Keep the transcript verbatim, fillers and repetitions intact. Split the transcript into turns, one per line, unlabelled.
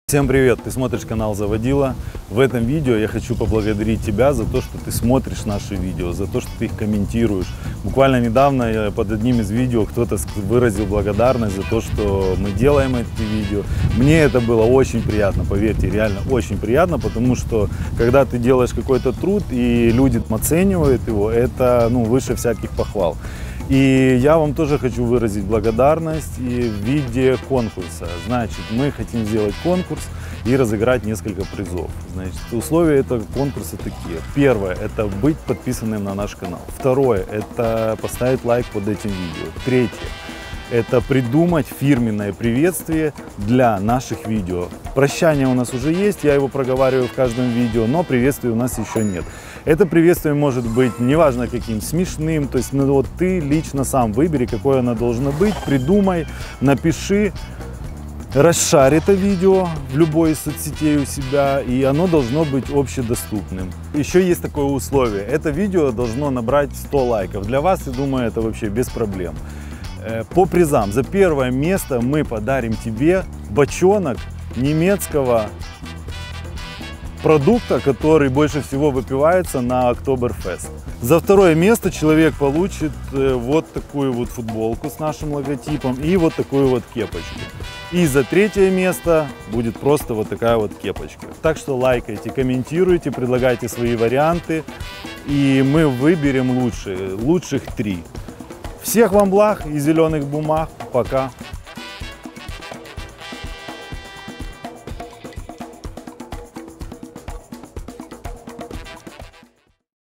Всем привет! Ты смотришь канал Заводила. В этом видео я хочу поблагодарить тебя за то, что ты смотришь наши видео, за то, что ты их комментируешь. Буквально недавно под одним из видео кто-то выразил благодарность за то, что мы делаем эти видео. Мне это было очень приятно, поверьте, реально очень приятно, потому что когда ты делаешь какой-то труд и люди оценивают его, это ну, выше всяких похвал. И я вам тоже хочу выразить благодарность и в виде конкурса. Значит, мы хотим сделать конкурс и разыграть несколько призов. Значит, условия этого конкурса такие. Первое – это быть подписанным на наш канал. Второе – это поставить лайк под этим видео. Третье – это придумать фирменное приветствие для наших видео. Прощание у нас уже есть, я его проговариваю в каждом видео, но приветствия у нас еще нет. Это приветствие может быть неважно каким, смешным, то есть ну, вот ты лично сам выбери, какое оно должно быть, придумай, напиши, расшарь это видео в любой из соцсетей у себя, и оно должно быть общедоступным. Еще есть такое условие, это видео должно набрать сто лайков. Для вас, я думаю, это вообще без проблем. По призам за первое место мы подарим тебе бочонок немецкого продукта, который больше всего выпивается на Октоберфест. За второе место человек получит вот такую вот футболку с нашим логотипом и вот такую вот кепочку. И за третье место будет просто вот такая вот кепочка. Так что лайкайте, комментируйте, предлагайте свои варианты, и мы выберем лучшие, лучших три. Всех вам благ и зеленых бумаг. Пока.